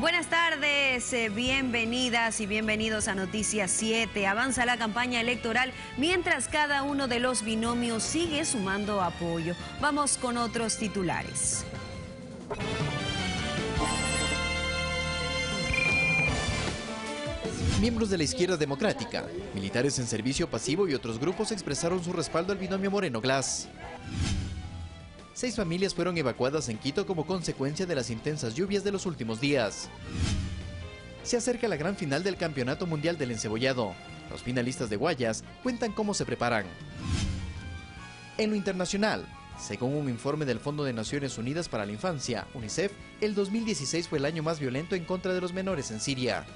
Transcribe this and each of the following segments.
Buenas tardes, bienvenidas y bienvenidos a Noticias 7. Avanza la campaña electoral mientras cada uno de los binomios sigue sumando apoyo. Vamos con otros titulares. Miembros de la izquierda democrática, militares en servicio pasivo y otros grupos expresaron su respaldo al binomio Moreno-Glass. 6 familias fueron evacuadas en Quito como consecuencia de las intensas lluvias de los últimos días. Se acerca la gran final del Campeonato Mundial del Encebollado. Los finalistas de Guayas cuentan cómo se preparan. En lo internacional, según un informe del Fondo de Naciones Unidas para la Infancia, UNICEF, el 2016 fue el año más violento en contra de los menores en Siria.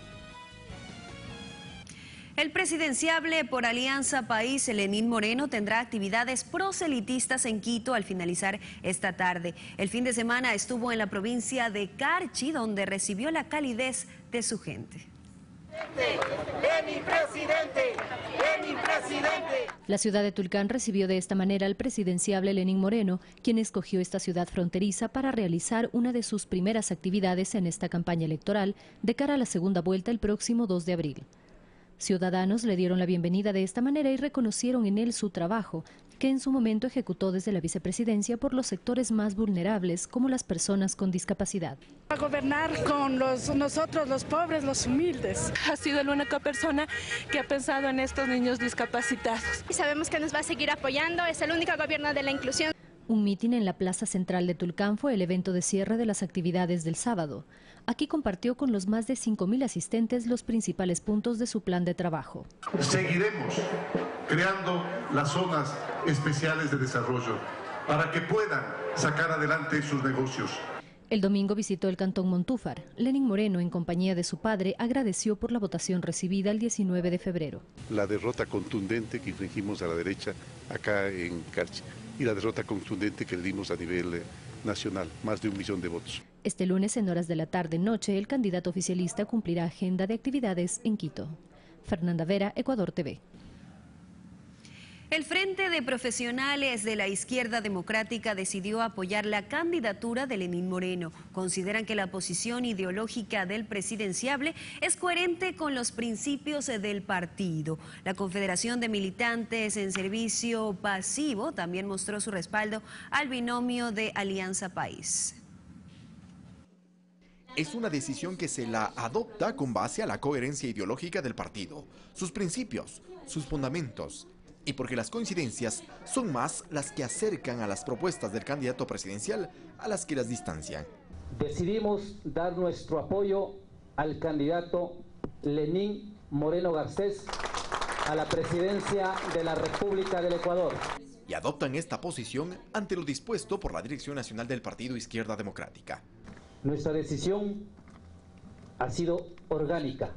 El presidenciable por Alianza País, Lenín Moreno, tendrá actividades proselitistas en Quito al finalizar esta tarde. El fin de semana estuvo en la provincia de Carchi, donde recibió la calidez de su gente. ¡Lenín presidente! ¡Lenín presidente! La ciudad de Tulcán recibió de esta manera al presidenciable Lenín Moreno, quien escogió esta ciudad fronteriza para realizar una de sus primeras actividades en esta campaña electoral de cara a la segunda vuelta el próximo 2 de abril. Ciudadanos le dieron la bienvenida de esta manera y reconocieron en él su trabajo, que en su momento ejecutó desde la vicepresidencia por los sectores más vulnerables, como las personas con discapacidad. A gobernar con nosotros, los pobres, los humildes. Ha sido la única persona que ha pensado en estos niños discapacitados. Y sabemos que nos va a seguir apoyando, es el único gobierno de la inclusión. Un mitin en la plaza central de Tulcán fue el evento de cierre de las actividades del sábado. Aquí compartió con los más de 5.000 asistentes los principales puntos de su plan de trabajo. Seguiremos creando las zonas especiales de desarrollo para que puedan sacar adelante sus negocios. El domingo visitó el cantón Montúfar. Lenín Moreno, en compañía de su padre, agradeció por la votación recibida el 19 de febrero. La derrota contundente que infligimos a la derecha acá en Carchi y la derrota contundente que le dimos a nivel nacional, más de 1 millón de votos. Este lunes, en horas de la tarde-noche, el candidato oficialista cumplirá agenda de actividades en Quito. Fernanda Vera, Ecuador TV. El Frente de Profesionales de la Izquierda Democrática decidió apoyar la candidatura de Lenín Moreno. Consideran que la posición ideológica del presidenciable es coherente con los principios del partido. La Confederación de Militantes en Servicio Pasivo también mostró su respaldo al binomio de Alianza País. Es una decisión que se la adopta con base a la coherencia ideológica del partido, sus principios, sus fundamentos, y porque las coincidencias son más las que acercan a las propuestas del candidato presidencial a las que las distancian. Decidimos dar nuestro apoyo al candidato Lenín Moreno Garcés a la presidencia de la República del Ecuador. Y adoptan esta posición ante lo dispuesto por la Dirección Nacional del Partido Izquierda Democrática. Nuestra decisión ha sido orgánica.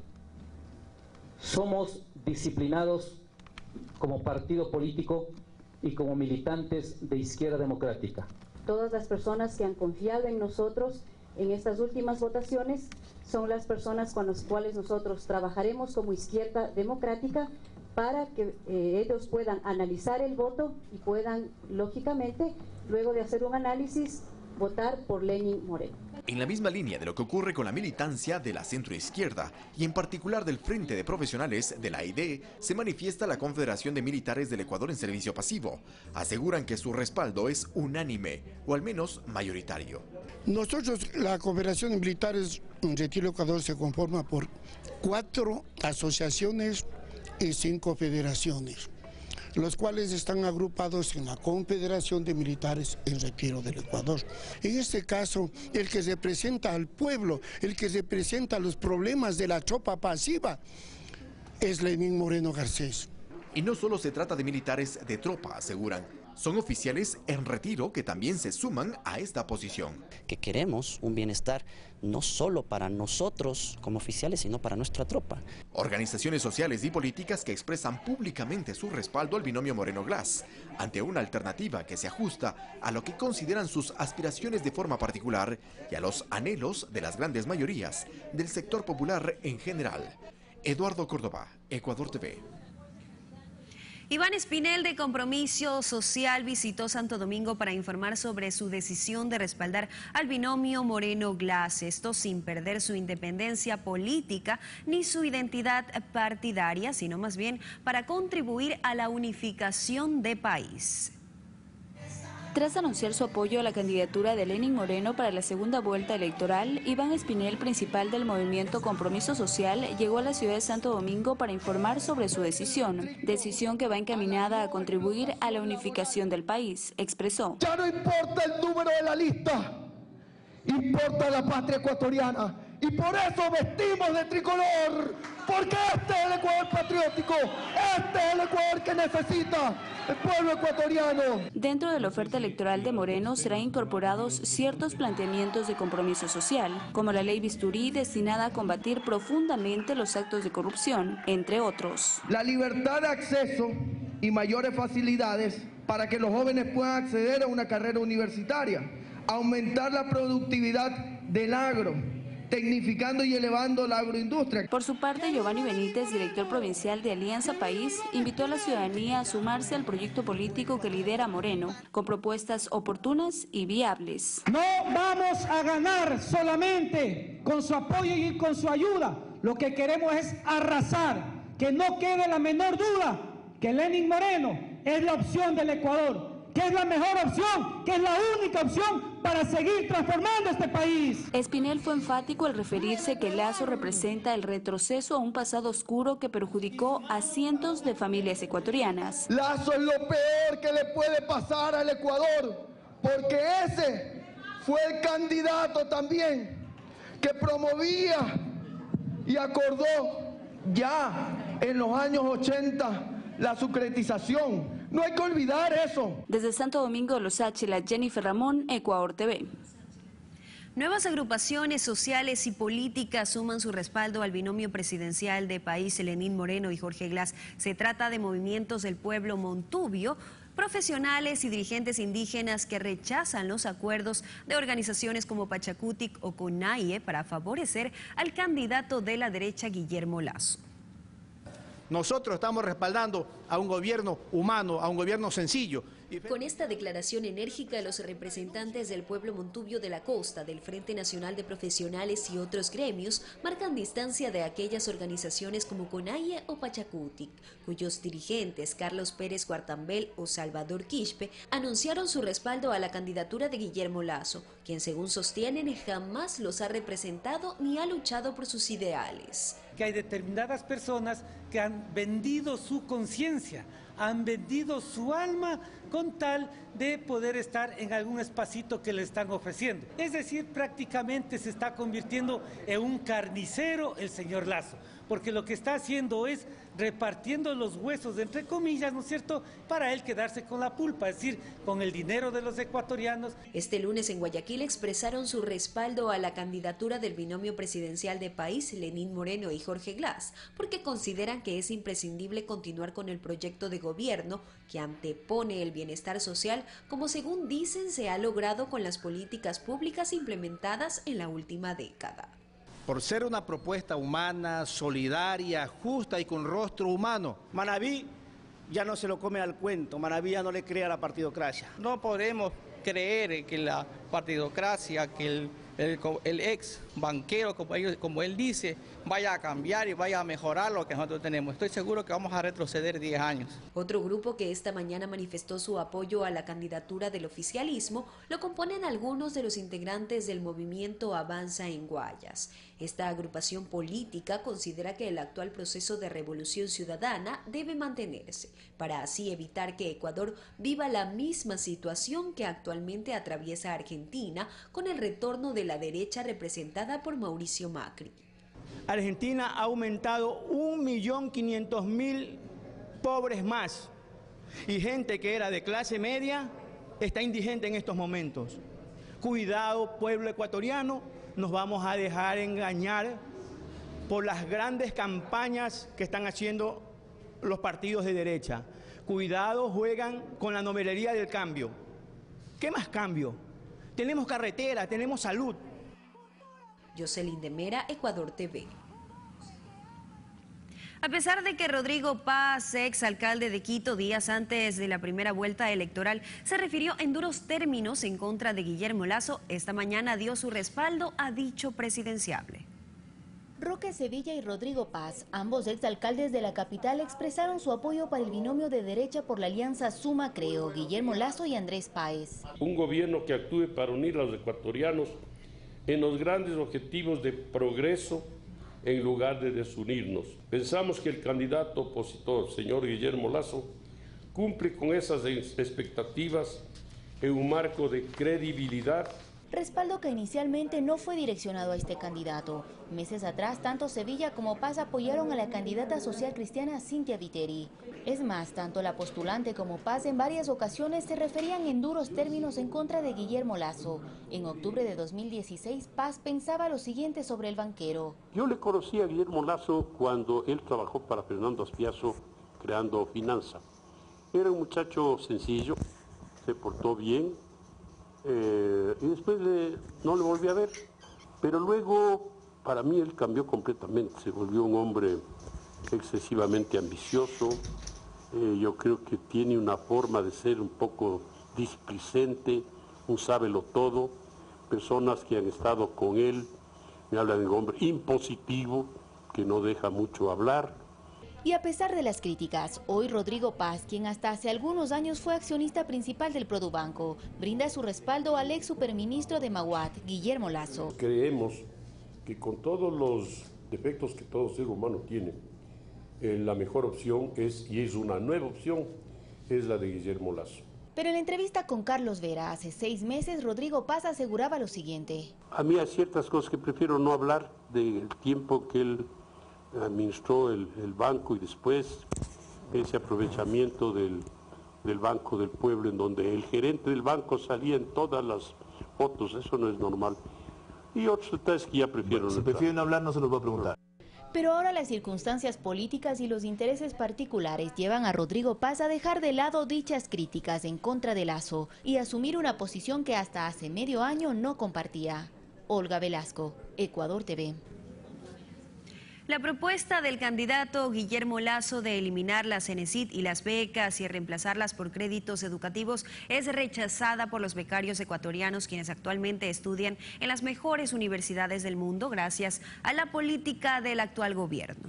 Somos disciplinados como partido político y como militantes de Izquierda Democrática. Todas las personas que han confiado en nosotros en estas últimas votaciones son las personas con las cuales nosotros trabajaremos como Izquierda Democrática para que ellos puedan analizar el voto y puedan, lógicamente, luego de hacer un análisis, votar por Lenín Moreno. En la misma línea de lo que ocurre con la militancia de la centroizquierda y en particular del Frente de Profesionales de la AID, se manifiesta la Confederación de Militares del Ecuador en Servicio Pasivo. Aseguran que su respaldo es unánime o al menos mayoritario. Nosotros, la Confederación de Militares en Retiro Ecuador se conforma por 4 asociaciones y 5 federaciones, los cuales están agrupados en la Confederación de Militares en Retiro del Ecuador. En este caso, el que representa al pueblo, el que representa los problemas de la tropa pasiva, es Lenín Moreno Garcés. Y no solo se trata de militares de tropa, aseguran. Son oficiales en retiro que también se suman a esta posición. Que queremos un bienestar no solo para nosotros como oficiales, sino para nuestra tropa. Organizaciones sociales y políticas que expresan públicamente su respaldo al binomio Moreno-Glass, ante una alternativa que se ajusta a lo que consideran sus aspiraciones de forma particular y a los anhelos de las grandes mayorías del sector popular en general. Eduardo Córdoba, Ecuador TV. Iván Espinel, de Compromiso Social, visitó Santo Domingo para informar sobre su decisión de respaldar al binomio Moreno-Glass, esto sin perder su independencia política ni su identidad partidaria, sino más bien para contribuir a la unificación del país. Tras anunciar su apoyo a la candidatura de Lenín Moreno para la segunda vuelta electoral, Iván Espinel, principal del movimiento Compromiso Social, llegó a la ciudad de Santo Domingo para informar sobre su decisión que va encaminada a contribuir a la unificación del país, expresó. Ya no importa el número de la lista, importa la patria ecuatoriana. Y por eso vestimos de tricolor, porque este es el Ecuador patriótico, este es el Ecuador que necesita el pueblo ecuatoriano. Dentro de la oferta electoral de Moreno serán incorporados ciertos planteamientos de compromiso social, como la ley Bisturí destinada a combatir profundamente los actos de corrupción, entre otros. La libertad de acceso y mayores facilidades para que los jóvenes puedan acceder a una carrera universitaria, aumentar la productividad del agro, tecnificando y elevando la agroindustria. Por su parte, Giovanni Benítez, director provincial de Alianza País, invitó a la ciudadanía a sumarse al proyecto político que lidera Moreno, con propuestas oportunas y viables. No vamos a ganar solamente con su apoyo y con su ayuda. Lo que queremos es arrasar, que no quede la menor duda que Lenín Moreno es la opción del Ecuador, que es la mejor opción, que es la única opción para seguir transformando este país. Espinel fue enfático al referirse que Lazo representa el retroceso a un pasado oscuro que perjudicó a cientos de familias ecuatorianas. Lazo es lo peor que le puede pasar al Ecuador, porque ese fue el candidato también que promovía y acordó ya en los años 80 la sucretización. No hay que olvidar eso. Desde Santo Domingo de los Áchila, Jennifer Ramón, Ecuador TV. Nuevas agrupaciones sociales y políticas suman su respaldo al binomio presidencial de país, Lenín Moreno y Jorge Glass. Se trata de movimientos del pueblo montubio, profesionales y dirigentes indígenas que rechazan los acuerdos de organizaciones como Pachacutic o CONAIE para favorecer al candidato de la derecha, Guillermo Lasso. Nosotros estamos respaldando a un gobierno humano, a un gobierno sencillo. Con esta declaración enérgica, los representantes del pueblo montubio de la costa, del Frente Nacional de Profesionales y otros gremios marcan distancia de aquellas organizaciones como CONAIE o Pachacutic, cuyos dirigentes Carlos Pérez Guartambel o Salvador Quispe anunciaron su respaldo a la candidatura de Guillermo Lasso, quien según sostienen jamás los ha representado ni ha luchado por sus ideales. Que hay determinadas personas que han vendido su conciencia, han vendido su alma con tal de poder estar en algún espacito que le están ofreciendo. Es decir, prácticamente se está convirtiendo en un carnicero el señor Lasso, porque lo que está haciendo es repartiendo los huesos, entre comillas, ¿no es cierto?, para él quedarse con la pulpa, es decir, con el dinero de los ecuatorianos. Este lunes en Guayaquil expresaron su respaldo a la candidatura del binomio presidencial de país, Lenín Moreno y Jorge Glass, porque consideran que es imprescindible continuar con el proyecto de gobierno que antepone el bienestar social, como según dicen se ha logrado con las políticas públicas implementadas en la última década. Por ser una propuesta humana, solidaria, justa y con rostro humano. Manaví ya no se lo come al cuento, Manaví ya no le cree a la partidocracia. No podemos creer que la partidocracia, que el ex banquero, como él dice, vaya a cambiar y vaya a mejorar lo que nosotros tenemos. Estoy seguro que vamos a retroceder 10 años. Otro grupo que esta mañana manifestó su apoyo a la candidatura del oficialismo lo componen algunos de los integrantes del movimiento Avanza en Guayas. Esta agrupación política considera que el actual proceso de revolución ciudadana debe mantenerse, para así evitar que Ecuador viva la misma situación que actualmente atraviesa Argentina con el retorno de la derecha representada por Mauricio Macri. Argentina ha aumentado 1.500.000 pobres más y gente que era de clase media está indigente en estos momentos. Cuidado, pueblo ecuatoriano, nos vamos a dejar engañar por las grandes campañas que están haciendo los partidos de derecha. Cuidado, juegan con la novelería del cambio. ¿Qué más cambio? Tenemos carretera, tenemos salud. Jocelyn de Mera, Ecuador TV. A pesar de que Rodrigo Paz, exalcalde de Quito, días antes de la primera vuelta electoral, se refirió en duros términos en contra de Guillermo Lasso, esta mañana dio su respaldo a dicho presidenciable. Roque Sevilla y Rodrigo Paz, ambos exalcaldes de la capital, expresaron su apoyo para el binomio de derecha por la alianza Suma Creo, Guillermo Lasso y Andrés Páez. Un gobierno que actúe para unir a los ecuatorianos en los grandes objetivos de progreso en lugar de desunirnos. Pensamos que el candidato opositor, señor Guillermo Lasso, cumple con esas expectativas en un marco de credibilidad. Respaldo que inicialmente no fue direccionado a este candidato. Meses atrás, tanto Sevilla como Paz apoyaron a la candidata social cristiana Cynthia Viteri. Es más, tanto la postulante como Paz en varias ocasiones se referían en duros términos en contra de Guillermo Lasso. En octubre de 2016, Paz pensaba lo siguiente sobre el banquero. Yo le conocí a Guillermo Lasso cuando él trabajó para Fernando Aspiazo creando Finanza. Era un muchacho sencillo, se portó bien, y después no le volví a ver. Pero luego, para mí, él cambió completamente, se volvió un hombre excesivamente ambicioso. Yo creo que tiene una forma de ser un poco displicente, un sábelo-todo. Personas que han estado con él me hablan de un hombre impositivo, que no deja mucho hablar. Y a pesar de las críticas, hoy Rodrigo Paz, quien hasta hace algunos años fue accionista principal del Produbanco, brinda su respaldo al ex superministro de Maguat, Guillermo Lasso. Creemos que con todos los defectos que todo ser humano tiene, la mejor opción es, y es una nueva opción, es la de Guillermo Lasso. Pero en la entrevista con Carlos Vera hace 6 meses, Rodrigo Paz aseguraba lo siguiente. A mí hay ciertas cosas que prefiero no hablar del tiempo que él administró el banco y después ese aprovechamiento del Banco del Pueblo, en donde el gerente del banco salía en todas las fotos. Eso no es normal. Y otros detalles que ya prefiero Si prefieren hablar, no se los voy a preguntar. Pero ahora las circunstancias políticas y los intereses particulares llevan a Rodrigo Paz a dejar de lado dichas críticas en contra de Lasso y asumir una posición que hasta hace medio año no compartía. Olga Velasco, Ecuador TV. La propuesta del candidato Guillermo Lasso de eliminar la Cenecit y las becas y reemplazarlas por créditos educativos es rechazada por los becarios ecuatorianos, quienes actualmente estudian en las mejores universidades del mundo gracias a la política del actual gobierno.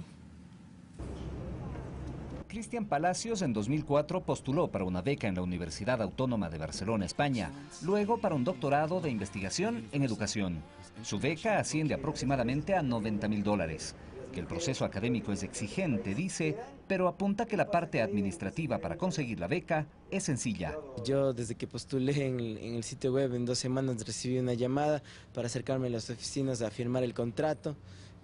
Cristian Palacios en 2004 postuló para una beca en la Universidad Autónoma de Barcelona, España, luego para un doctorado de investigación en educación. Su beca asciende aproximadamente a $90.000. Que el proceso académico es exigente, dice, pero apunta que la parte administrativa para conseguir la beca es sencilla. Yo desde que postulé en el sitio web en 2 semanas recibí una llamada para acercarme a las oficinas a firmar el contrato.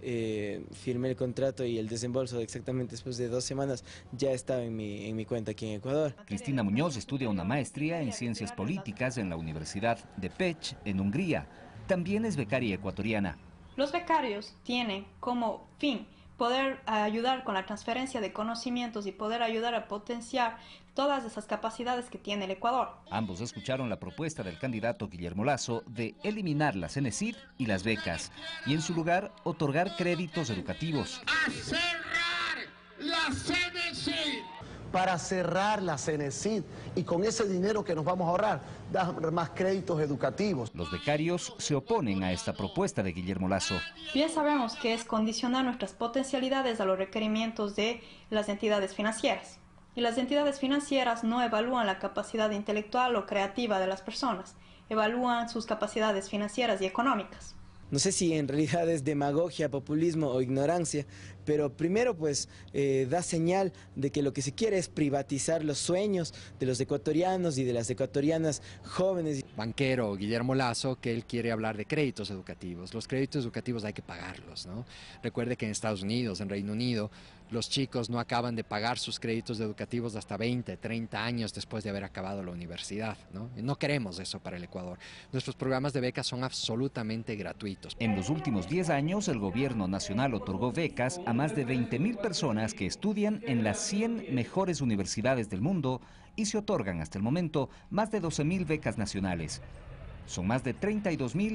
Firmé el contrato y el desembolso exactamente después de 2 semanas ya estaba en mi cuenta aquí en Ecuador. Cristina Muñoz estudia una maestría en Ciencias Políticas en la Universidad de Pécs, en Hungría. También es becaria ecuatoriana. Los becarios tienen como fin poder ayudar con la transferencia de conocimientos y poder ayudar a potenciar todas esas capacidades que tiene el Ecuador. Ambos escucharon la propuesta del candidato Guillermo Lasso de eliminar la Cenecit y las becas y en su lugar otorgar créditos educativos. ¡A cerrar la Cenecit! Para cerrar la Cenecit y con ese dinero que nos vamos a ahorrar, dar más créditos educativos. Los becarios se oponen a esta propuesta de Guillermo Lasso. Bien sabemos que es condicionar nuestras potencialidades a los requerimientos de las entidades financieras. Y las entidades financieras no evalúan la capacidad intelectual o creativa de las personas, evalúan sus capacidades financieras y económicas. No sé si en realidad es demagogia, populismo o ignorancia, pero primero pues da señal de que lo que se quiere es privatizar los sueños de los ecuatorianos y de las ecuatorianas jóvenes. Banquero Guillermo Lasso, que él quiere hablar de créditos educativos. Los créditos educativos hay que pagarlos, ¿no? Recuerde que en Estados Unidos, en Reino Unido, los chicos no acaban de pagar sus créditos educativos hasta 20, 30 años después de haber acabado la universidad, ¿no? Y no queremos eso para el Ecuador. Nuestros programas de becas son absolutamente gratuitos. En los últimos 10 años, el gobierno nacional otorgó becas a más de 20.000 personas que estudian en las 100 mejores universidades del mundo y se otorgan hasta el momento más de 12.000 becas nacionales. Son más de 32.000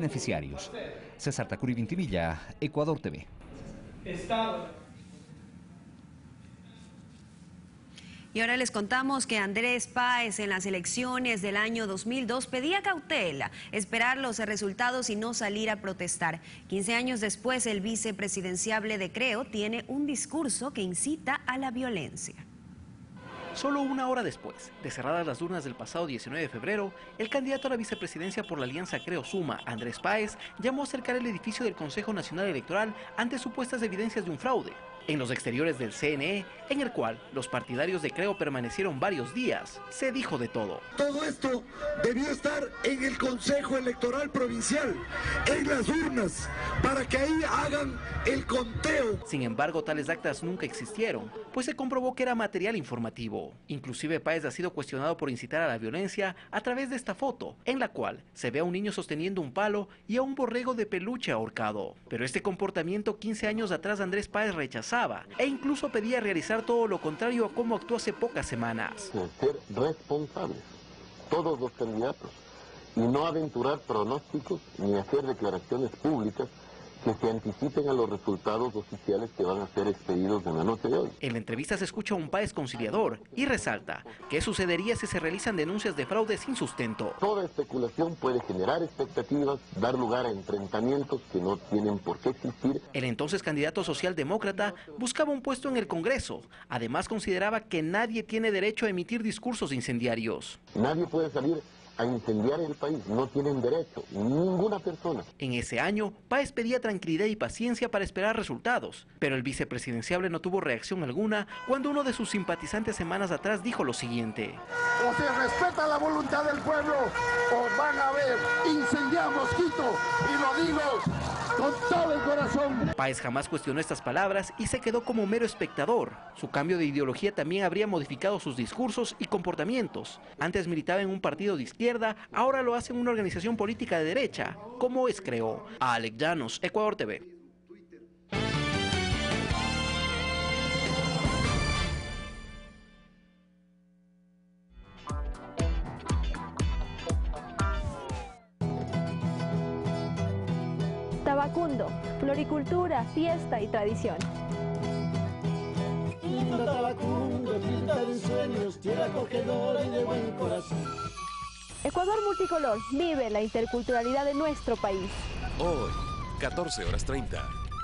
beneficiarios. César Tacuri Vintimilla, Ecuador TV. Y ahora les contamos que Andrés Páez en las elecciones del año 2002 pedía cautela, esperar los resultados y no salir a protestar. 15 años después, el vicepresidenciable de Creo tiene un discurso que incita a la violencia. Solo una hora después de cerradas las urnas del pasado 19 de febrero, el candidato a la vicepresidencia por la alianza Creo Suma, Andrés Páez, llamó a cercar el edificio del Consejo Nacional Electoral ante supuestas evidencias de un fraude en los exteriores del CNE, en el cual los partidarios de Creo permanecieron varios días. Se dijo de todo. Todo esto debió estar en el Consejo Electoral Provincial, en las urnas, para que ahí hagan el conteo. Sin embargo, tales actas nunca existieron, pues se comprobó que era material informativo. Inclusive Páez ha sido cuestionado por incitar a la violencia a través de esta foto, en la cual se ve a un niño sosteniendo un palo y a un borrego de peluche ahorcado. Pero este comportamiento 15 años atrás Andrés Páez rechazaba e incluso pedía realizar todo lo contrario a cómo actuó hace pocas semanas. Ser responsables, todos los candidatos, y no aventurar pronósticos ni hacer declaraciones públicas que se anticipen a los resultados oficiales que van a ser expedidos en la noche de hoy. En la entrevista se escucha a un Páez conciliador y resalta qué sucedería si se realizan denuncias de fraude sin sustento. Toda especulación puede generar expectativas, dar lugar a enfrentamientos que no tienen por qué existir. El entonces candidato socialdemócrata buscaba un puesto en el Congreso. Además consideraba que nadie tiene derecho a emitir discursos incendiarios. Nadie puede salir a incendiar el país, no tienen derecho, ninguna persona. En ese año, Páez pedía tranquilidad y paciencia para esperar resultados, pero el vicepresidenciable no tuvo reacción alguna cuando uno de sus simpatizantes semanas atrás dijo lo siguiente. O se respeta la voluntad del pueblo, o van a ver, incendiamos Quito, y lo digo con todo el corazón. Páez jamás cuestionó estas palabras y se quedó como mero espectador. Su cambio de ideología también habría modificado sus discursos y comportamientos. Antes militaba en un partido de izquierda, ahora lo hace en una organización política de derecha, como es Creo. Alex Llanos, Ecuador TV. Tabacundo, floricultura, fiesta y tradición. Lindo Tabacundo, linda de sueños, tierra acogedora y de buen corazón. Ecuador multicolor, vive la interculturalidad de nuestro país. Hoy, 14:30.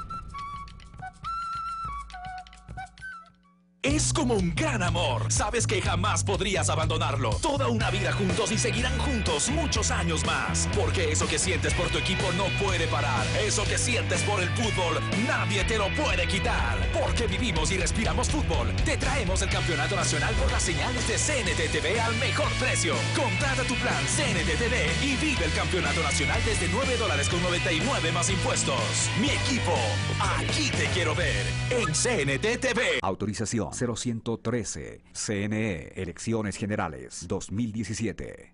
Es como un gran amor. Sabes que jamás podrías abandonarlo. Toda una vida juntos y seguirán juntos muchos años más. Porque eso que sientes por tu equipo no puede parar. Eso que sientes por el fútbol, nadie te lo puede quitar. Porque vivimos y respiramos fútbol. Te traemos el campeonato nacional por las señales de CNT TV al mejor precio. Contrata tu plan CNT TV y vive el campeonato nacional desde $9.99 más impuestos. Mi equipo, aquí te quiero ver. En CNT TV. Autorización 0113. CNE, Elecciones Generales 2017.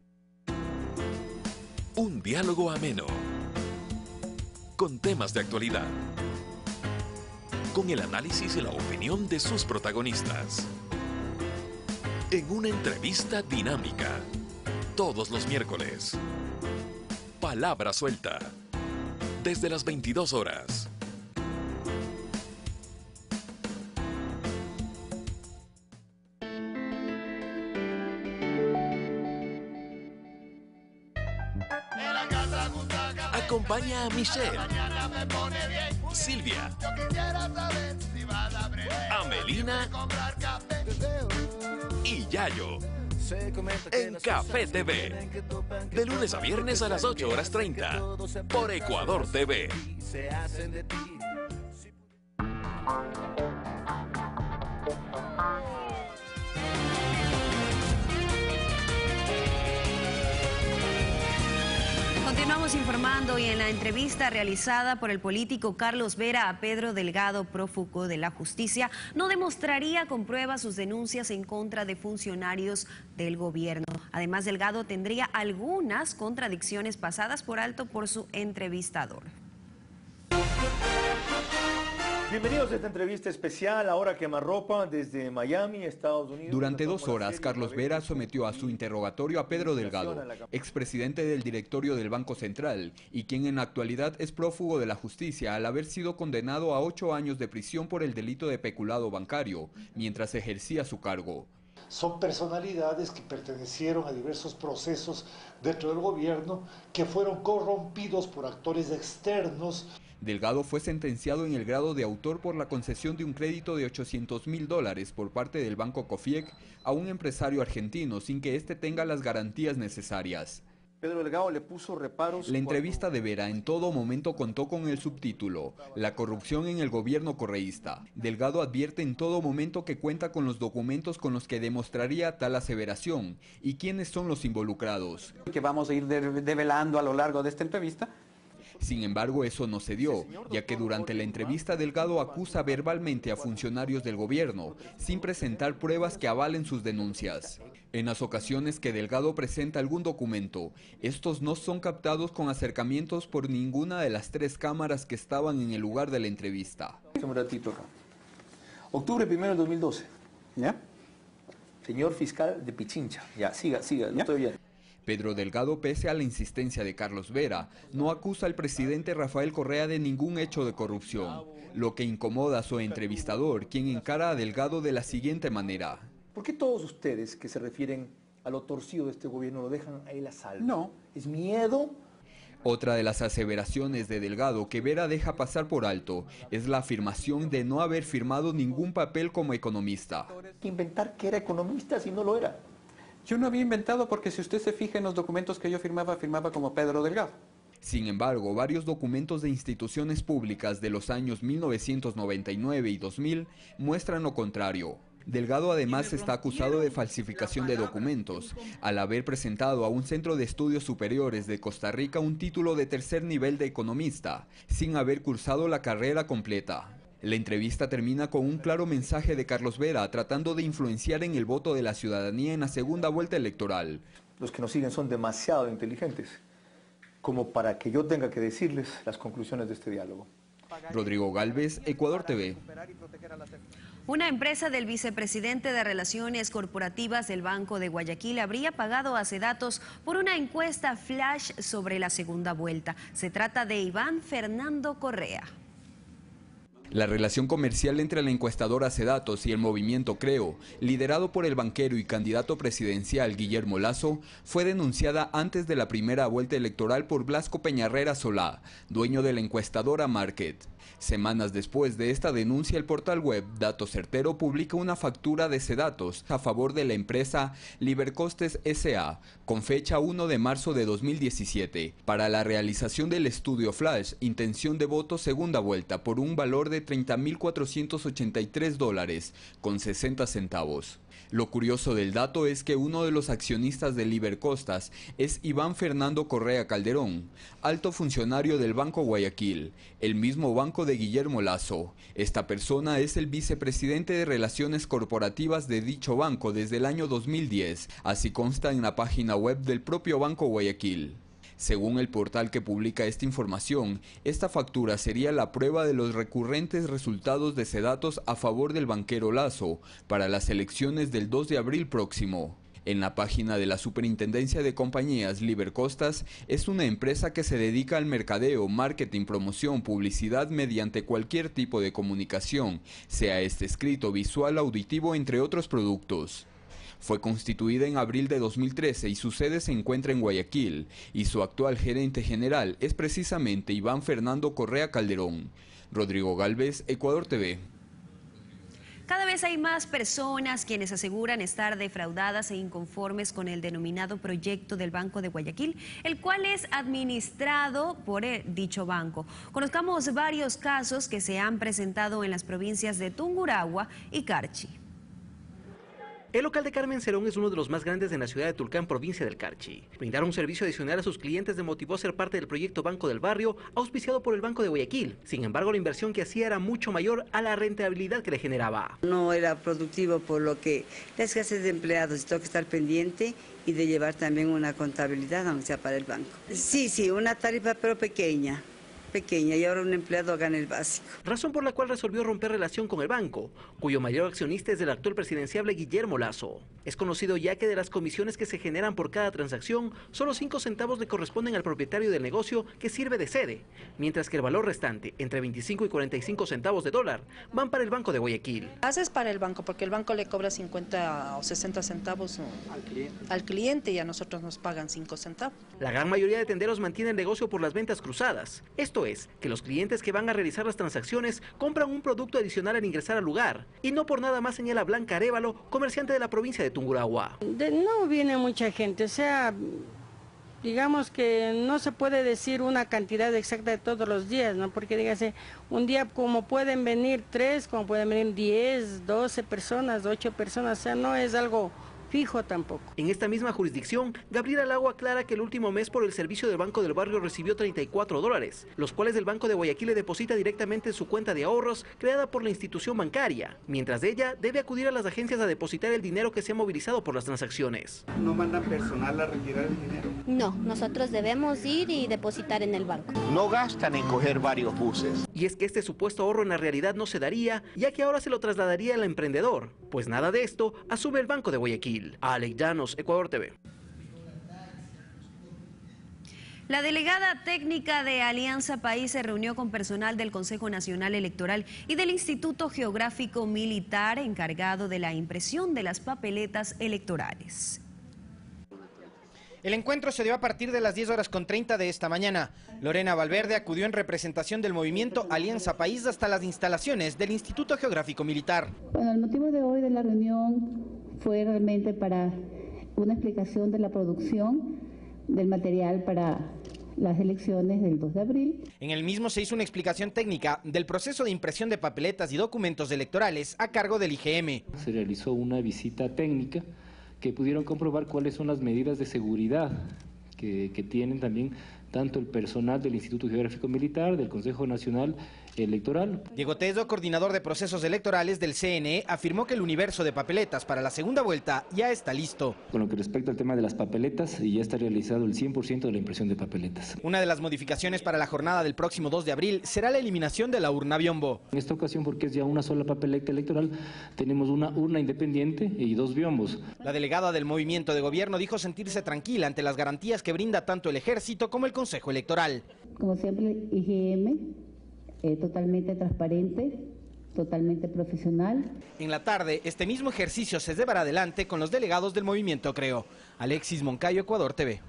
Un diálogo ameno. Con temas de actualidad. Con el análisis y la opinión de sus protagonistas. En una entrevista dinámica. Todos los miércoles. Palabra suelta. Desde las 22 horas. Acompaña a Michelle, Silvia, Amelina y Yayo en Café TV. De lunes a viernes a las 8:30 por Ecuador TV. Continuamos informando y en la entrevista realizada por el político Carlos Vera a Pedro Delgado, prófugo de la justicia, no demostraría con pruebas sus denuncias en contra de funcionarios del gobierno. Además, Delgado tendría algunas contradicciones pasadas por alto por su entrevistador. Bienvenidos a esta entrevista especial, ahora quemarropa, desde Miami, Estados Unidos. Durante 2 horas, Carlos Vera sometió a su interrogatorio a Pedro Delgado, expresidente del directorio del Banco Central, y quien en la actualidad es prófugo de la justicia al haber sido condenado a 8 años de prisión por el delito de peculado bancario, mientras ejercía su cargo. Son personalidades que pertenecieron a diversos procesos dentro del gobierno que fueron corrompidos por actores externos. Delgado fue sentenciado en el grado de autor por la concesión de un crédito de $800.000 por parte del Banco COFIEC a un empresario argentino sin que éste tenga las garantías necesarias. Pedro Delgado le puso reparos. La entrevista de Vera en todo momento contó con el subtítulo "La corrupción en el gobierno correísta". Delgado advierte en todo momento que cuenta con los documentos con los que demostraría tal aseveración y quiénes son los involucrados. Que vamos a ir develando a lo largo de esta entrevista. Sin embargo, eso no se dio, ya que durante la entrevista Delgado acusa verbalmente a funcionarios del gobierno, sin presentar pruebas que avalen sus denuncias. En las ocasiones que Delgado presenta algún documento, estos no son captados con acercamientos por ninguna de las 3 cámaras que estaban en el lugar de la entrevista. Un ratito acá. Octubre 1 del 2012, ¿ya? Señor fiscal de Pichincha, ya, siga, lo estoy oyendo. Pedro Delgado, pese a la insistencia de Carlos Vera, no acusa al presidente Rafael Correa de ningún hecho de corrupción, lo que incomoda a su entrevistador, quien encara a Delgado de la siguiente manera. ¿Por qué todos ustedes que se refieren a lo torcido de este gobierno lo dejan a él a salvo? No. ¿Es miedo? Otra de las aseveraciones de Delgado que Vera deja pasar por alto es la afirmación de no haber firmado ningún papel como economista. Inventar que era economista si no lo era. Yo no había inventado porque si usted se fija en los documentos que yo firmaba como Pedro Delgado. Sin embargo, varios documentos de instituciones públicas de los años 1999 y 2000 muestran lo contrario. Delgado además está acusado de falsificación de documentos, al haber presentado a un centro de estudios superiores de Costa Rica un título de 3er nivel de economista, sin haber cursado la carrera completa. La entrevista termina con un claro mensaje de Carlos Vera tratando de influenciar en el voto de la ciudadanía en la segunda vuelta electoral. Los que nos siguen son demasiado inteligentes como para que yo tenga que decirles las conclusiones de este diálogo. Rodrigo Galvez, Ecuador TV. Una empresa del vicepresidente de Relaciones Corporativas del Banco de Guayaquil habría pagado a Sedatos por una encuesta flash sobre la segunda vuelta. Se trata de Iván Fernando Correa. La relación comercial entre la encuestadora Sedatos y el movimiento Creo, liderado por el banquero y candidato presidencial Guillermo Lasso, fue denunciada antes de la primera vuelta electoral por Blasco Peñarrera Solá, dueño de la encuestadora Market. Semanas después de esta denuncia, el portal web Dato Certero publica una factura de Sedatos a favor de la empresa Libercostes S.A. con fecha 1 de marzo de 2017 para la realización del estudio Flash Intención de Voto Segunda Vuelta por un valor de $30.483 con 60 centavos. Lo curioso del dato es que uno de los accionistas de Libercostas es Iván Fernando Correa Calderón, alto funcionario del Banco Guayaquil, el mismo banco de Guillermo Lasso. Esta persona es el vicepresidente de Relaciones Corporativas de dicho banco desde el año 2010, así consta en la página web del propio Banco Guayaquil. Según el portal que publica esta información, esta factura sería la prueba de los recurrentes resultados de Sedatos a favor del banquero Lasso para las elecciones del 2 de abril próximo. En la página de la Superintendencia de Compañías, Libercostas es una empresa que se dedica al mercadeo, marketing, promoción, publicidad mediante cualquier tipo de comunicación, sea este escrito, visual, auditivo, entre otros productos. Fue constituida en abril de 2013 y su sede se encuentra en Guayaquil, y su actual gerente general es precisamente Iván Fernando Correa Calderón. Rodrigo Galvez, Ecuador TV. Cada vez hay más personas quienes aseguran estar defraudadas e inconformes con el denominado proyecto del Banco de Guayaquil, el cual es administrado por dicho banco. Conozcamos varios casos que se han presentado en las provincias de Tungurahua y Carchi. El local de Carmen Cerón es uno de los más grandes de la ciudad de Tulcán, provincia del Carchi. Brindar un servicio adicional a sus clientes le motivó a ser parte del proyecto Banco del Barrio, auspiciado por el Banco de Guayaquil. Sin embargo, la inversión que hacía era mucho mayor a la rentabilidad que le generaba. No era productivo, por lo que la escasez de empleados, tengo que estar pendiente y de llevar también una contabilidad, aunque sea para el banco. Sí, una tarifa pero pequeña, pequeña y ahora un empleado gana el básico. Razón por la cual resolvió romper relación con el banco, cuyo mayor accionista es el actual presidenciable Guillermo Lasso. Es conocido ya que de las comisiones que se generan por cada transacción, solo 5 centavos le corresponden al propietario del negocio que sirve de sede, mientras que el valor restante, entre 25 y 45 centavos de dólar, van para el Banco de Guayaquil. Haces para el banco, porque el banco le cobra 50 o 60 centavos al cliente y a nosotros nos pagan 5 centavos. La gran mayoría de tenderos mantiene el negocio por las ventas cruzadas. Esto es, que los clientes que van a realizar las transacciones compran un producto adicional al ingresar al lugar. Y no por nada más señala Blanca Arévalo, comerciante de la provincia de Tungurahua. No viene mucha gente, o sea, digamos que no se puede decir una cantidad exacta de todos los días, ¿no? Porque dígase, un día como pueden venir 3, como pueden venir 10, 12 personas, 8 personas, o sea, no es algo fijo tampoco. En esta misma jurisdicción, Gabriela Lago aclara que el último mes por el servicio del Banco del Barrio recibió 34 dólares, los cuales el Banco de Guayaquil le deposita directamente en su cuenta de ahorros creada por la institución bancaria, mientras ella debe acudir a las agencias a depositar el dinero que se ha movilizado por las transacciones. ¿No mandan personal a retirar el dinero? No, nosotros debemos ir y depositar en el banco. No gastan en coger varios buses. Y es que este supuesto ahorro en la realidad no se daría, ya que ahora se lo trasladaría al emprendedor, pues nada de esto asume el Banco de Guayaquil. Alex Llanos, Ecuador TV. La delegada técnica de Alianza País se reunió con personal del Consejo Nacional Electoral y del Instituto Geográfico Militar encargado de la impresión de las papeletas electorales. El encuentro se dio a partir de las 10:30 de esta mañana. Lorena Valverde acudió en representación del movimiento Alianza País hasta las instalaciones del Instituto Geográfico Militar. Bueno, el motivo de hoy de la reunión fue realmente para una explicación de la producción del material para las elecciones del 2 de abril. En el mismo se hizo una explicación técnica del proceso de impresión de papeletas y documentos electorales a cargo del IGM. Se realizó una visita técnica que pudieron comprobar cuáles son las medidas de seguridad que tienen también tanto el personal del Instituto Geográfico Militar, del Consejo Nacional Electoral. Diego Teso, coordinador de procesos electorales del CNE, afirmó que el universo de papeletas para la segunda vuelta ya está listo. Con lo que respecta al tema de las papeletas, ya está realizado el 100% de la impresión de papeletas. Una de las modificaciones para la jornada del próximo 2 de abril será la eliminación de la urna biombo. En esta ocasión, porque es ya una sola papeleta electoral, tenemos una urna independiente y 2 biombos. La delegada del movimiento de gobierno dijo sentirse tranquila ante las garantías que brinda tanto el Ejército como el Consejo Electoral. Como siempre, IGM, totalmente transparente, totalmente profesional. En la tarde, este mismo ejercicio se llevará adelante con los delegados del movimiento Creo. Alexis Moncayo, Ecuador TV.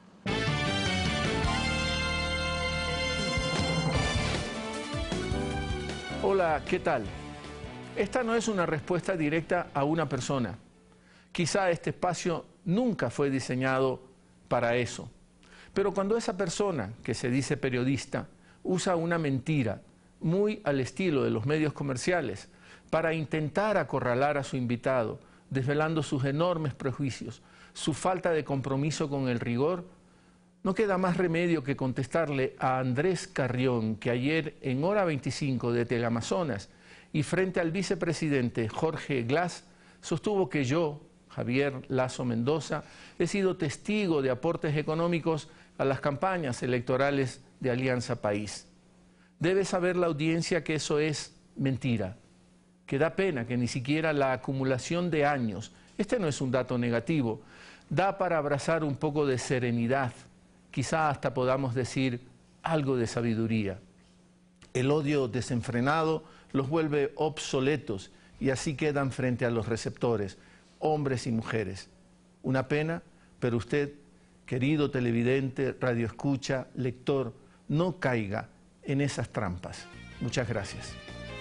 Hola, ¿qué tal? Esta no es una respuesta directa a una persona. Quizá este espacio nunca fue diseñado para eso. Pero cuando esa persona, que se dice periodista, usa una mentira muy al estilo de los medios comerciales para intentar acorralar a su invitado, desvelando sus enormes prejuicios, su falta de compromiso con el rigor, no queda más remedio que contestarle a Andrés Carrión, que ayer en Hora 25 de Teleamazonas y frente al vicepresidente Jorge Glass sostuvo que yo, Javier Lasso Mendoza, he sido testigo de aportes económicos a las campañas electorales de Alianza País. Debe saber la audiencia que eso es mentira, que da pena que ni siquiera la acumulación de años, este no es un dato negativo, da para abrazar un poco de serenidad, quizá hasta podamos decir algo de sabiduría. El odio desenfrenado los vuelve obsoletos y así quedan frente a los receptores, hombres y mujeres. Una pena, pero usted, querido televidente, radioescucha, lector, no caiga en esas trampas. Muchas gracias.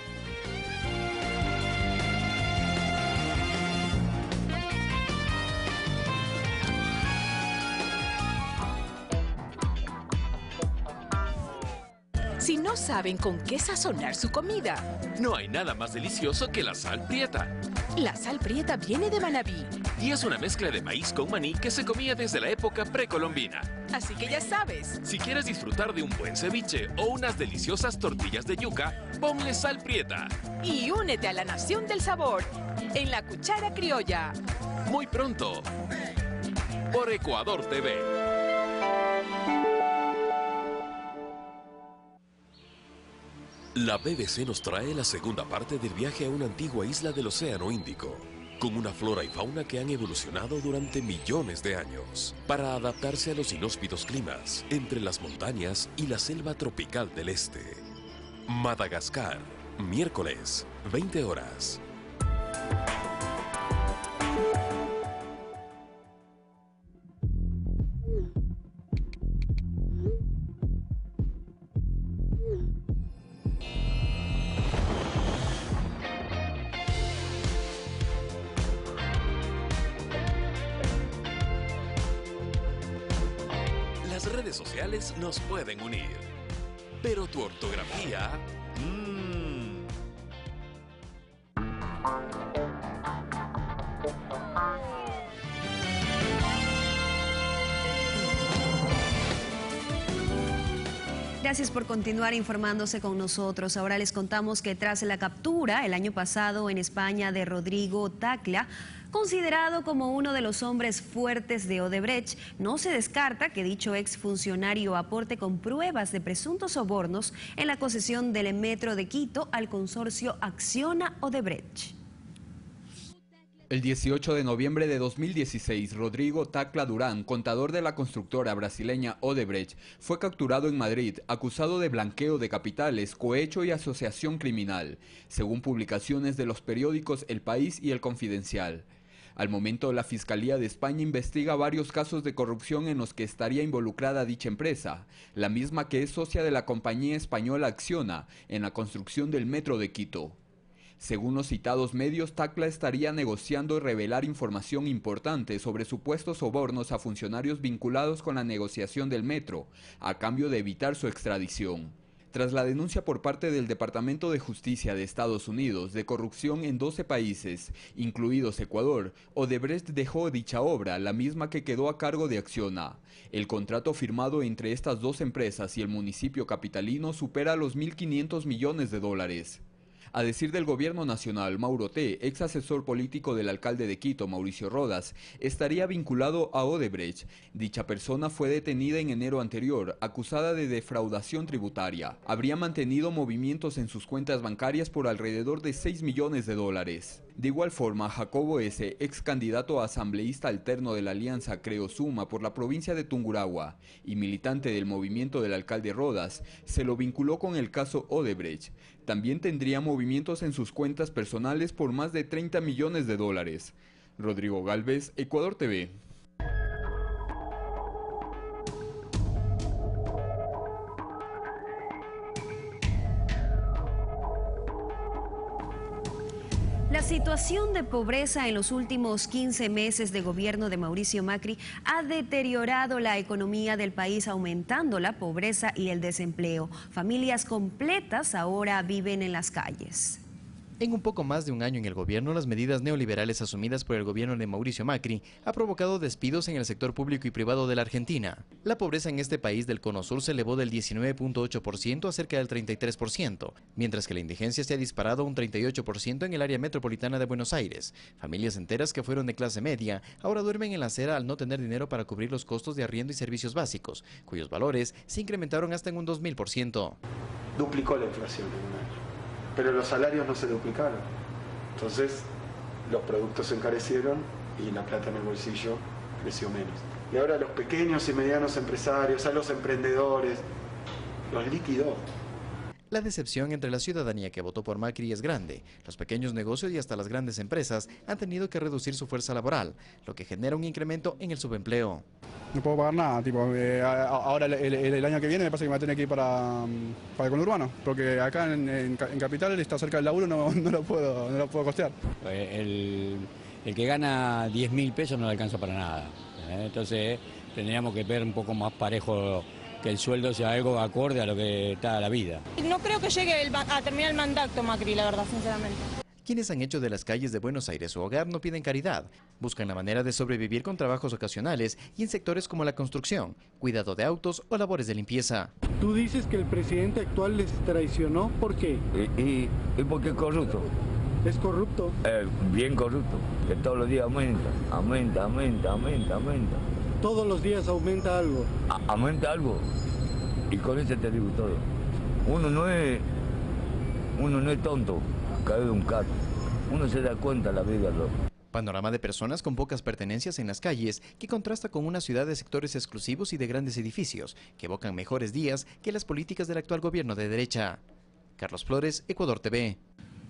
Si no saben con qué sazonar su comida. No hay nada más delicioso que la sal prieta. La sal prieta viene de Manabí. Y es una mezcla de maíz con maní que se comía desde la época precolombina. Así que ya sabes. Si quieres disfrutar de un buen ceviche o unas deliciosas tortillas de yuca, ponle sal prieta. Y únete a la nación del sabor en La Cuchara Criolla. Muy pronto, por Ecuador TV. La BBC nos trae la segunda parte del viaje a una antigua isla del Océano Índico, con una flora y fauna que han evolucionado durante millones de años, para adaptarse a los inhóspitos climas entre las montañas y la selva tropical del este. Madagascar, miércoles, 20 horas. Las redes sociales nos pueden unir, pero tu ortografía... Gracias por continuar informándose con nosotros. Ahora les contamos que tras la captura el año pasado en España de Rodrigo Tacla, considerado como uno de los hombres fuertes de Odebrecht, no se descarta que dicho exfuncionario aporte con pruebas de presuntos sobornos en la concesión del metro de Quito al consorcio Acciona Odebrecht. El 18 de noviembre de 2016, Rodrigo Tacla Durán, contador de la constructora brasileña Odebrecht, fue capturado en Madrid, acusado de blanqueo de capitales, cohecho y asociación criminal, según publicaciones de los periódicos El País y El Confidencial. Al momento, la Fiscalía de España investiga varios casos de corrupción en los que estaría involucrada dicha empresa, la misma que es socia de la compañía española Acciona en la construcción del metro de Quito. Según los citados medios, Tacla estaría negociando revelar información importante sobre supuestos sobornos a funcionarios vinculados con la negociación del metro, a cambio de evitar su extradición. Tras la denuncia por parte del Departamento de Justicia de Estados Unidos de corrupción en 12 países, incluidos Ecuador, Odebrecht dejó dicha obra, la misma que quedó a cargo de Acciona. El contrato firmado entre estas dos empresas y el municipio capitalino supera los 1.500 millones de dólares. A decir del gobierno nacional, Mauro T., ex asesor político del alcalde de Quito, Mauricio Rodas, estaría vinculado a Odebrecht. Dicha persona fue detenida en enero anterior, acusada de defraudación tributaria. Habría mantenido movimientos en sus cuentas bancarias por alrededor de 6 millones de dólares. De igual forma, Jacobo S., ex candidato a asambleísta alterno de la alianza Creo Suma por la provincia de Tungurahua y militante del movimiento del alcalde Rodas, se lo vinculó con el caso Odebrecht. También tendría movimientos en sus cuentas personales por más de 30 millones de dólares. Rodrigo Galvez, Ecuador TV. La situación de pobreza en los últimos 15 meses de gobierno de Mauricio Macri ha deteriorado la economía del país, aumentando la pobreza y el desempleo. Familias completas ahora viven en las calles. En un poco más de un año en el gobierno, las medidas neoliberales asumidas por el gobierno de Mauricio Macri ha provocado despidos en el sector público y privado de la Argentina. La pobreza en este país del Cono Sur se elevó del 19.8% a cerca del 33%, mientras que la indigencia se ha disparado a un 38% en el área metropolitana de Buenos Aires. Familias enteras que fueron de clase media ahora duermen en la acera al no tener dinero para cubrir los costos de arriendo y servicios básicos, cuyos valores se incrementaron hasta en un 2000%. Duplicó la inflación en un año, pero los salarios no se duplicaron. Entonces, los productos se encarecieron y la plata en el bolsillo creció menos. Y ahora los pequeños y medianos empresarios, a los emprendedores, los liquidó. La decepción entre la ciudadanía que votó por Macri es grande. Los pequeños negocios y hasta las grandes empresas han tenido que reducir su fuerza laboral, lo que genera un incremento en el subempleo. No puedo pagar nada, ahora el año que viene me parece que me va a tener que ir para el conurbano, porque acá en Capital está cerca del laburo, no lo puedo costear. El que gana 10.000 pesos no le alcanza para nada, entonces tendríamos que ver un poco más parejo, que el sueldo sea algo acorde a lo que está la vida. No creo que llegue a terminar el mandato Macri, la verdad, sinceramente. Quienes han hecho de las calles de Buenos Aires su hogar no piden caridad, buscan la manera de sobrevivir con trabajos ocasionales y en sectores como la construcción, cuidado de autos o labores de limpieza. Tú dices que el presidente actual les traicionó, ¿por qué? Y porque es corrupto. ¿Es corrupto? Bien corrupto, que todos los días aumenta. Todos los días aumenta algo. Aumenta algo, y con eso te digo todo. Uno no es Uno no es tonto, cae de un carro. Uno se da cuenta la vida, loco. Panorama de personas con pocas pertenencias en las calles, que contrasta con una ciudad de sectores exclusivos y de grandes edificios, que evocan mejores días que las políticas del actual gobierno de derecha. Carlos Flores, Ecuador TV.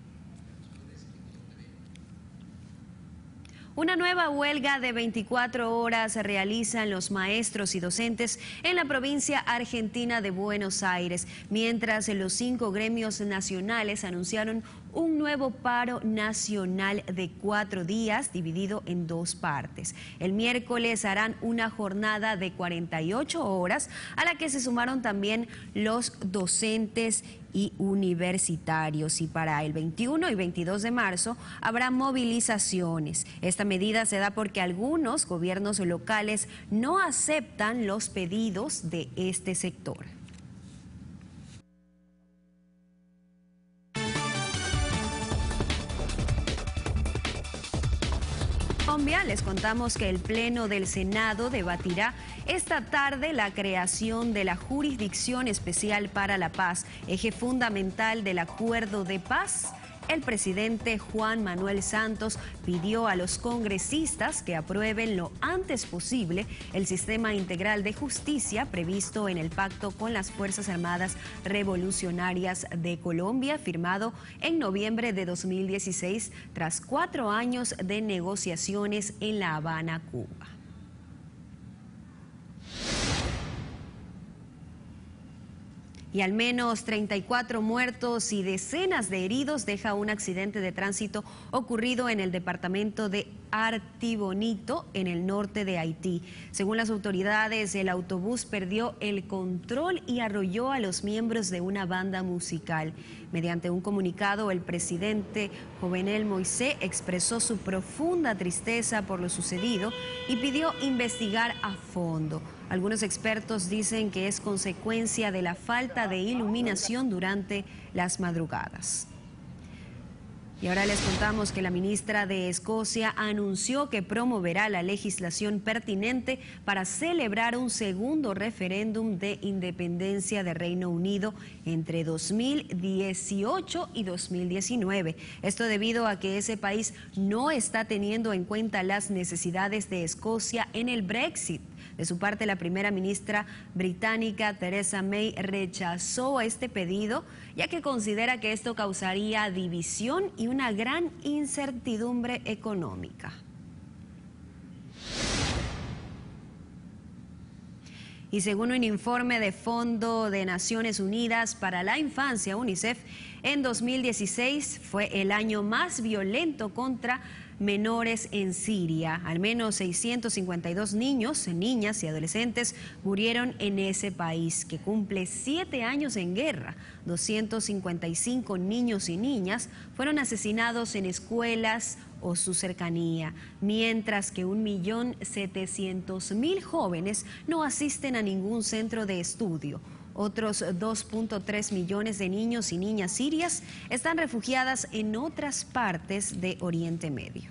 Una nueva huelga de 24 horas realizan los maestros y docentes en la provincia argentina de Buenos Aires, mientras los 5 gremios nacionales anunciaron un nuevo paro nacional de 4 días dividido en 2 partes. El miércoles harán una jornada de 48 horas a la que se sumaron también los docentes y universitarios, y para el 21 y 22 de marzo habrá movilizaciones. Esta medida se da porque algunos gobiernos locales no aceptan los pedidos de este sector. Les contamos que el Pleno del Senado debatirá esta tarde la creación de la Jurisdicción Especial para la Paz, eje fundamental del Acuerdo de Paz. El presidente Juan Manuel Santos pidió a los congresistas que aprueben lo antes posible el sistema integral de justicia previsto en el pacto con las Fuerzas Armadas Revolucionarias de Colombia, firmado en noviembre de 2016, tras 4 años de negociaciones en La Habana, Cuba. Y al menos 34 muertos y decenas de heridos deja un accidente de tránsito ocurrido en el departamento de Artibonito, en el norte de Haití. Según las autoridades, el autobús perdió el control y arrolló a los miembros de una banda musical. Mediante un comunicado, el presidente Jovenel Moisés expresó su profunda tristeza por lo sucedido y pidió investigar a fondo. Algunos expertos dicen que es consecuencia de la falta de iluminación durante las madrugadas. Y ahora les contamos que la ministra de Escocia anunció que promoverá la legislación pertinente para celebrar un segundo referéndum de independencia de Reino Unido entre 2018 y 2019. Esto debido a que ese país no está teniendo en cuenta las necesidades de Escocia en el Brexit. De su parte, la primera ministra británica Theresa May rechazó este pedido, ya que considera que esto causaría división y una gran incertidumbre económica. Y según un informe de Fondo de Naciones Unidas para la Infancia, UNICEF, en 2016 fue el año más violento contra menores en Siria. Al menos 652 niños, niñas y adolescentes murieron en ese país, que cumple 7 años en guerra. 255 niños y niñas fueron asesinados en escuelas o su cercanía, mientras que 1.700.000 jóvenes no asisten a ningún centro de estudio. Otros 2.3 millones de niños y niñas sirias están refugiadas en otras partes de Oriente Medio.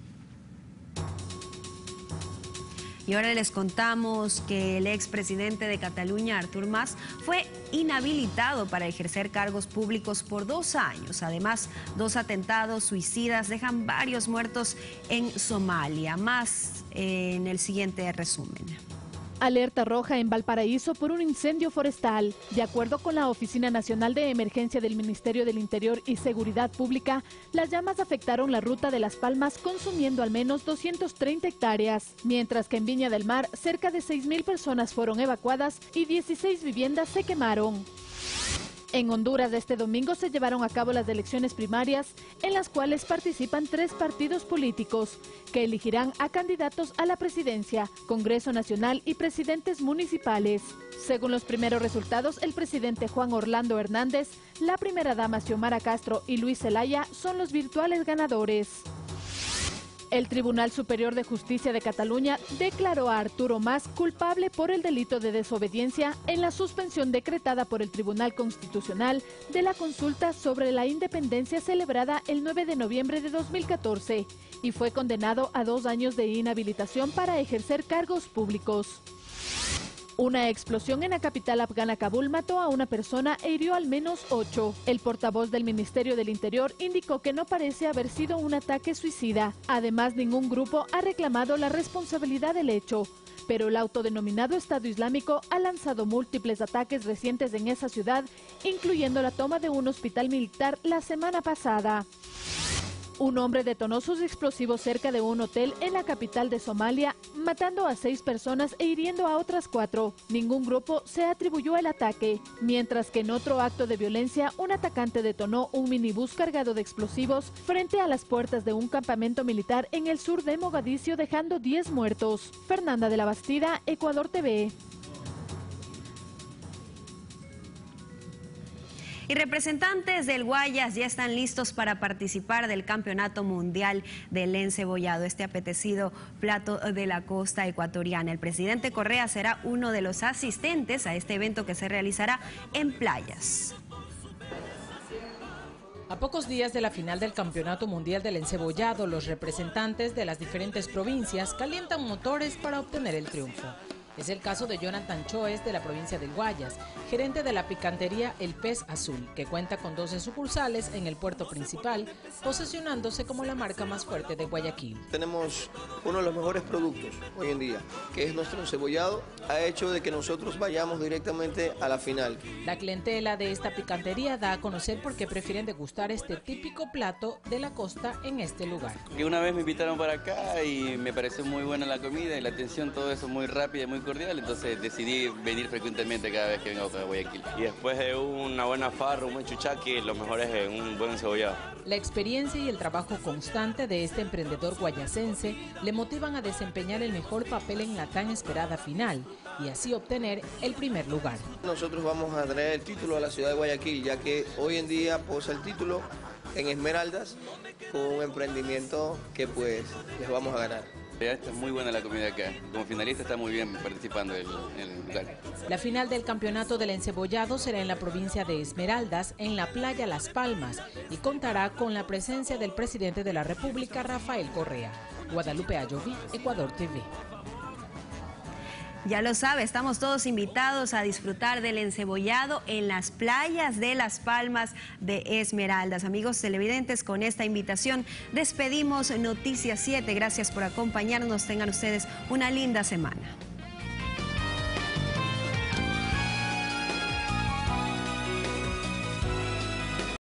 Y ahora les contamos que el expresidente de Cataluña, Artur Mas, fue inhabilitado para ejercer cargos públicos por 2 años. Además, 2 atentados suicidas dejan varios muertos en Somalia. Más en el siguiente resumen. Alerta roja en Valparaíso por un incendio forestal. De acuerdo con la Oficina Nacional de Emergencia del Ministerio del Interior y Seguridad Pública, las llamas afectaron la ruta de Las Palmas, consumiendo al menos 230 hectáreas, mientras que en Viña del Mar cerca de 6.000 personas fueron evacuadas y 16 viviendas se quemaron. En Honduras este domingo se llevaron a cabo las elecciones primarias, en las cuales participan 3 partidos políticos, que elegirán a candidatos a la presidencia, Congreso Nacional y presidentes municipales. Según los primeros resultados, el presidente Juan Orlando Hernández, la primera dama Xiomara Castro y Luis Zelaya son los virtuales ganadores. El Tribunal Superior de Justicia de Cataluña declaró a Arturo Mas culpable por el delito de desobediencia en la suspensión decretada por el Tribunal Constitucional de la consulta sobre la independencia celebrada el 9 de noviembre de 2014 y fue condenado a 2 años de inhabilitación para ejercer cargos públicos. Una explosión en la capital afgana Kabul mató a una persona e hirió al menos 8. El portavoz del Ministerio del Interior indicó que no parece haber sido un ataque suicida. Además, ningún grupo ha reclamado la responsabilidad del hecho. Pero el autodenominado Estado Islámico ha lanzado múltiples ataques recientes en esa ciudad, incluyendo la toma de un hospital militar la semana pasada. Un hombre detonó sus explosivos cerca de un hotel en la capital de Somalia, matando a 6 personas e hiriendo a otras 4. Ningún grupo se atribuyó el ataque, mientras que en otro acto de violencia, un atacante detonó un minibús cargado de explosivos frente a las puertas de un campamento militar en el sur de Mogadiscio, dejando 10 muertos. Fernanda de la Bastida, Ecuador TV. Y representantes del Guayas ya están listos para participar del Campeonato Mundial del Encebollado, este apetecido plato de la costa ecuatoriana. El presidente Correa será uno de los asistentes a este evento que se realizará en playas. A pocos días de la final del Campeonato Mundial del Encebollado, los representantes de las diferentes provincias calientan motores para obtener el triunfo. Es el caso de Jonathan Choes, de la provincia del Guayas, gerente de la picantería El Pez Azul, que cuenta con 12 sucursales en el puerto principal, posesionándose como la marca más fuerte de Guayaquil. Tenemos uno de los mejores productos hoy en día, que es nuestro encebollado, ha hecho de que nosotros vayamos directamente a la final. La clientela de esta picantería da a conocer por qué prefieren degustar este típico plato de la costa en este lugar. Y una vez me invitaron para acá y me pareció muy buena la comida y la atención, todo eso muy rápido y muy cordial, entonces decidí venir frecuentemente cada vez que vengo a Guayaquil. Y después de una buena farra, un buen chuchaqui, lo mejor es un buen encebollado. La experiencia y el trabajo constante de este emprendedor guayacense le motivan a desempeñar el mejor papel en la tan esperada final y así obtener el primer lugar. Nosotros vamos a traer el título a la ciudad de Guayaquil, ya que hoy en día posa el título en Esmeraldas con un emprendimiento que pues les vamos a ganar. Está muy buena la comida acá. Como finalista está muy bien participando en el lugar. La final del campeonato del encebollado será en la provincia de Esmeraldas, en la playa Las Palmas, y contará con la presencia del presidente de la República, Rafael Correa. Guadalupe Ayoví, Ecuador TV. Ya lo sabe, estamos todos invitados a disfrutar del encebollado en las playas de Las Palmas de Esmeraldas. Amigos televidentes, con esta invitación despedimos Noticias 7. Gracias por acompañarnos. Tengan ustedes una linda semana.